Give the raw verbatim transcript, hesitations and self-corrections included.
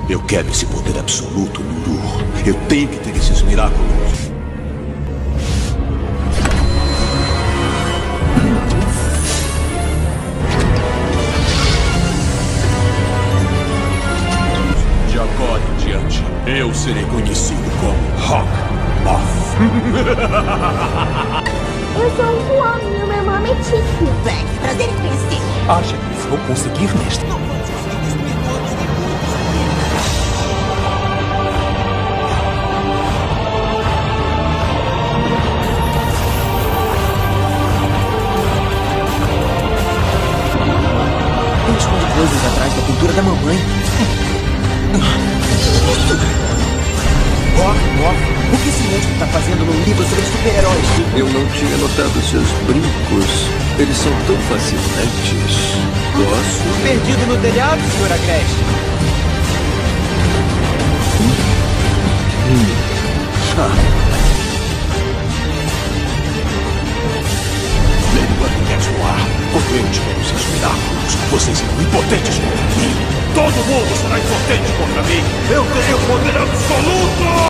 Eu quero esse poder absoluto, Nuru. Eu tenho que ter esses milagres. De agora em diante, eu serei conhecido como Rock Moth. Eu sou um clone e o meu nome é Tiki. Black, prazer em conhecer. Acha que vou conseguir, mestre? Não vamos conseguir destruir todos os inimigos aqui. Ele esconde coisas atrás da pintura da mamãe. Rock, Moth, o que esse monstro está fazendo num livro sobre super-heróis? Eu não tinha notado seus brincos. Eles são tão fascinantes. Gosto. Perdido no telhado, senhor Agreste. Hum. Ah. Lembra que quer voar? Quando eu tiver os seus milagres, vocês serão impotentes contra mim. Todo mundo será impotente contra mim. Eu terei o poder absoluto!